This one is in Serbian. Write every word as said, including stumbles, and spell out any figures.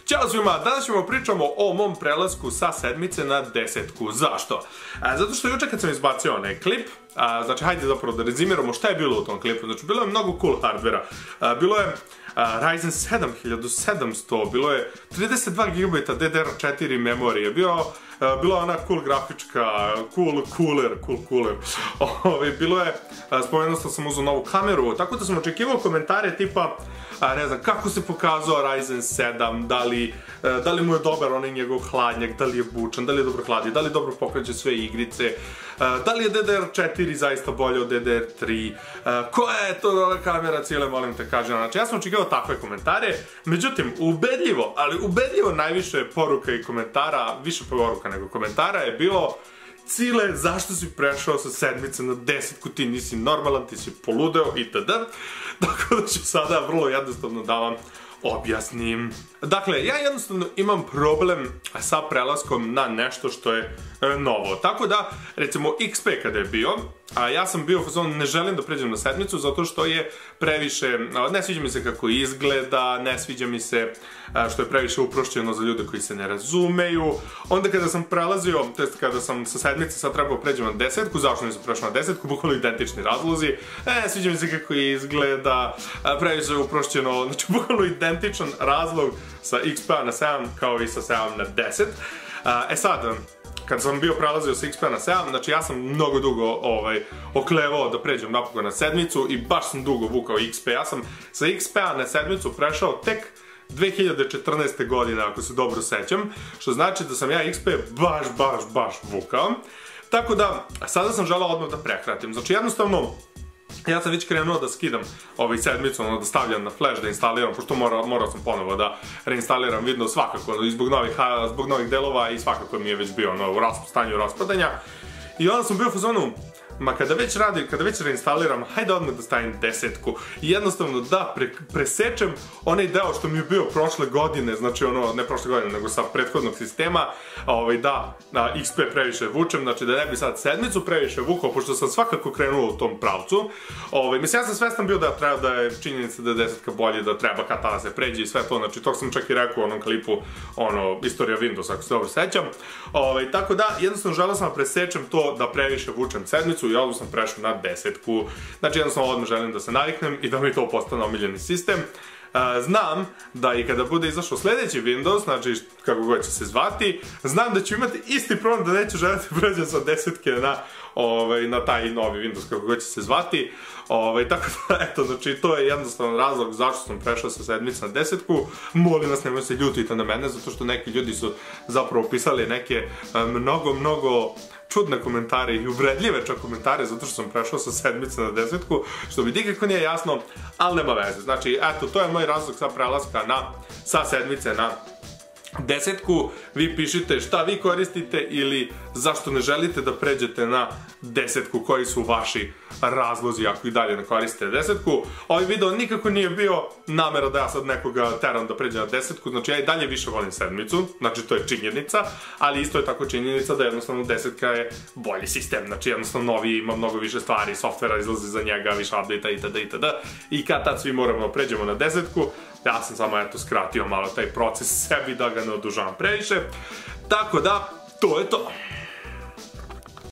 Ćao svima, danas ćemo pričamo o mom prelasku sa sedmice na desetku. Zašto? Zato što juče kad sam izbacio onaj klip, znači hajde zapravo da rezimiramo šta je bilo u tom klipu. Znači bilo je mnogo cool hardvera, bilo je Ryzen sedam hiljadu sedamsto, bilo je trideset dva gigabajta D D R četiri memorije, bilo Bila je ona cool grafička, cool cooler, cool cooler. Bilo je, spomenuo sam uzeo novu kameru, tako da sam očekivao komentare tipa, ne znam, kako se pokazao Ryzen sedam, da li mu je dobar onaj njegov hladnjak, da li je bučan, da li je dobro hladi, da li dobro pokreće sve igrice, da li je D D R četiri zaista bolje od D D R tri, koja je to kamera cijele, molim te kažem. Znači, ja sam očekivao takve komentare, međutim, ubedljivo, ali ubedljivo najviše poruka i komentara, više poruka nego komentara je bilo: Cile, zašto si prešao sa sedmice na desetku, ti nisi normalan, ti si poludeo itd. Tako da ću sada vrlo jednostavno da vam objasnim. Dakle, ja jednostavno imam problem sa prelaskom na nešto što je novo. Tako da, recimo, X P kada je bio, a ja sam bio u fazonu, ne želim da pređem na sedmicu zato što je previše, ne sviđa mi se kako izgleda, ne sviđa mi se što je previše uprošćeno za ljude koji se ne razumeju. Onda kada sam prelazio, to jest kada sam sa sedmice sad trebao pređem na desetku, zašto nisam prešao na desetku, bukvalno identični razlozi, ne sviđa mi se kako izgleda, previše je uprošćeno, znači bukvalno identičan razlog sa X P-a na sedam kao i sa sedam na deset. E sad, kad sam bio prelazio sa X P-a na sedam, znači ja sam mnogo dugo oklevao da pređem napokon na sedmicu i baš sam dugo vukao X P. Ja sam sa X P-a na sedmicu prešao tek dve hiljade četrnaeste. godine, ako se dobro sećam, što znači da sam ja X P baš, baš, baš vukao. Tako da, sada sam želao odmah da prekratim. Znači jednostavno, ja sam već krenuo da skidam ovaj sedmicu, ono da stavljam na flash, da instaliram, pošto morao sam ponovo da reinstaliram Windows svakako, i zbog novih delova i svakako mi je već bio u stanju raspadanja. I onda sam bio u fazonu, ma kada već radim, kada već reinstaliram, hajde odmah da stavim desetku. I jednostavno da presečem onaj deo što mi je bio prošle godine, znači ono, ne prošle godine, nego sa prethodnog sistema, da X P previše vučem, znači da ne bi sad sedmicu previše vukao, pošto sam svakako krenuo u tom pravcu. Mislim, ja sam svestan bio da treba da je činjenica da je desetka bolje, da treba kad tada se pređe i sve to, znači to sam čak i rekao u onom klipu, ono, istorija Windows, ako se dobro sećam. Tako da, jednostavno želeo sam da presečem to da previše vučem sedmicu i odmah sam prešao na desetku. Znači jednostavno odmah želim da se naviknem i da mi to postane omiljeni sistem. Znam da i kada bude izašao sledeći Windows, znači kako god će se zvati, znam da ću imati isti problem da neću želiti pređem sa desetke na taj novi Windows, kako god će se zvati. Tako da, eto, znači to je jednostavan razlog zašto sam prešao sa sedmice na desetku. Molim vas, nemoj se ljutiti na mene, zato što neki ljudi su zapravo pisali neke mnogo, mnogo čudne komentare i uvredljive čak komentare zato što sam prešao sa sedmice na desetku, što mi nikako nije jasno, ali nema veze. Znači, eto, to je moj razlog sa prelaska sa sedmice na desetku. Vi pišite šta vi koristite ili zašto ne želite da pređete na desetku, koji su vaši razlozi ako i dalje ne koristite desetku. Ovaj video nikako nije bio namera da ja sad nekoga teram da pređe na desetku, znači ja i dalje više volim sedmicu, znači to je činjenica, ali isto je tako činjenica da jednostavno desetka je bolji sistem, znači jednostavno novi ima mnogo više stvari, softvera izlazi za njega, više update-a itd. itd. I kad tad svi moramo da pređemo na desetku, ja sam samo eto skratio malo taj proces sebi da ga ne odužavam previše, tako da to je to.